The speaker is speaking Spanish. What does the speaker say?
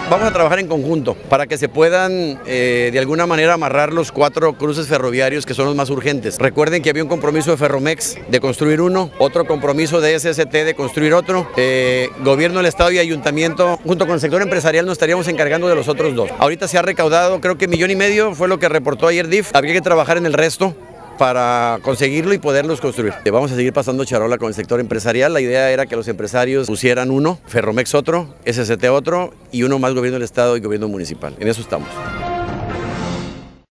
Vamos a trabajar en conjunto para que se puedan de alguna manera amarrar los 4 cruces ferroviarios que son los más urgentes. Recuerden que había un compromiso de Ferromex de construir uno, otro compromiso de SST de construir otro. Gobierno del Estado y Ayuntamiento, junto con el sector empresarial, nos estaríamos encargando de los otros 2. Ahorita se ha recaudado, creo que 1,5 millones, fue lo que reportó ayer DIF. Habría que trabajar en el resto para conseguirlo y poderlos construir. Vamos a seguir pasando charola con el sector empresarial. La idea era que los empresarios pusieran uno, Ferromex otro, SST otro y uno más gobierno del Estado y gobierno municipal. En eso estamos.